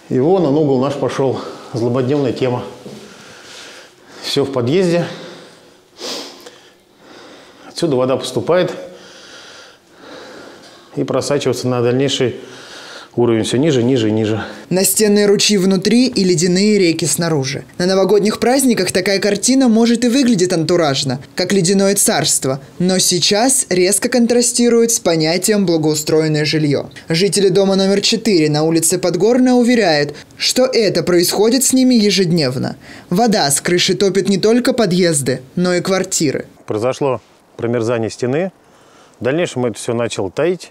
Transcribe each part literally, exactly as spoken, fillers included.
И вон на угол наш пошел. Злободневная тема. Все в подъезде. Отсюда вода поступает и просачивается на дальнейший уровень все ниже, ниже и ниже. Настенные ручьи внутри и ледяные реки снаружи. На новогодних праздниках такая картина может и выглядит антуражно, как ледяное царство, но сейчас резко контрастирует с понятием благоустроенное жилье. Жители дома номер четыре на улице Подгорная уверяют, что это происходит с ними ежедневно. Вода с крыши топит не только подъезды, но и квартиры. Произошло промерзание стены. В дальнейшем это все начало таять.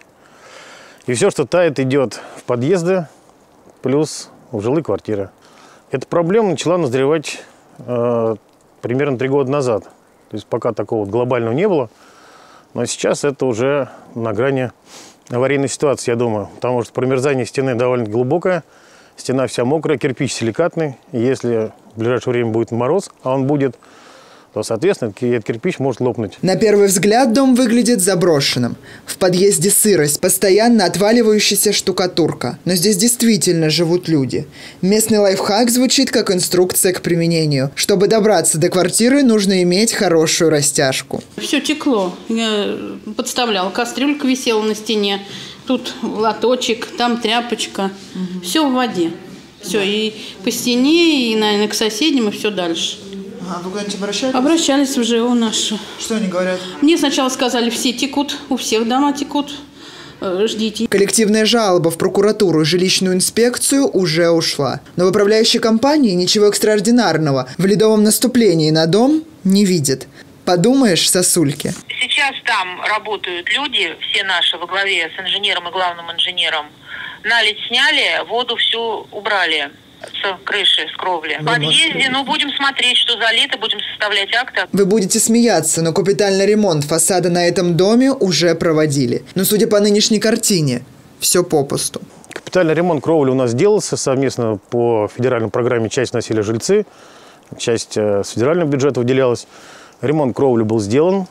И все, что тает, идет в подъезды, плюс в жилые квартиры. Эта проблема начала назревать э, примерно три года назад. То есть пока такого глобального не было. Но сейчас это уже на грани аварийной ситуации, я думаю. Потому что промерзание стены довольно глубокое. Стена вся мокрая, кирпич силикатный. И если в ближайшее время будет мороз, а он будет, то, соответственно, этот кирпич может лопнуть. На первый взгляд дом выглядит заброшенным. В подъезде сырость, постоянно отваливающаяся штукатурка. Но здесь действительно живут люди. Местный лайфхак звучит как инструкция к применению. Чтобы добраться до квартиры, нужно иметь хорошую растяжку. Все текло. Я подставляла. Кастрюлька висела на стене. Тут лоточек, там тряпочка. Угу. Все в воде. Все. Да. И по стене, и, наверное, к соседям, и все дальше. А вы куда-нибудь обращались? Обращались в ЖЭО нашу. Что они говорят? Мне сначала сказали, все текут, у всех дома текут, ждите. Коллективная жалоба в прокуратуру и жилищную инспекцию уже ушла. Но в управляющей компании ничего экстраординарного в ледовом наступлении на дом не видит. Подумаешь, сосульки. Сейчас там работают люди, все наши во главе с инженером и главным инженером. Наледь сняли, воду всю убрали. С крыши, с кровли. В подъезде, ну, будем смотреть, что залито, будем составлять акты. Вы будете смеяться, но капитальный ремонт фасада на этом доме уже проводили. Но, судя по нынешней картине, все попусту. Капитальный ремонт кровли у нас делался совместно по федеральной программе «Часть носили жильцы». Часть с федерального бюджета выделялась. Ремонт кровли был сделан,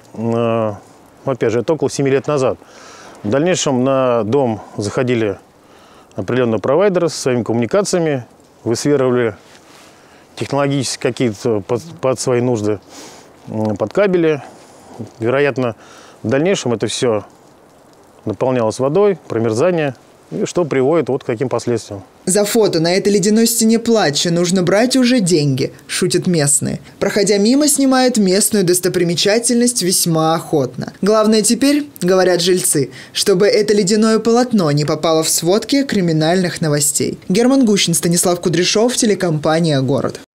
опять же, это около семи лет назад. В дальнейшем на дом заходили определенные провайдеры со своими коммуникациями, высверливали технологически какие-то под, под свои нужды под кабели. Вероятно, в дальнейшем это все наполнялось водой, промерзание, и что приводит вот к таким последствиям. За фото на этой ледяной стене плача нужно брать уже деньги, шутят местные. Проходя мимо, снимают местную достопримечательность весьма охотно. Главное теперь, говорят жильцы, чтобы это ледяное полотно не попало в сводки криминальных новостей. Герман Гущин, Станислав Кудряшов, телекомпания «Город».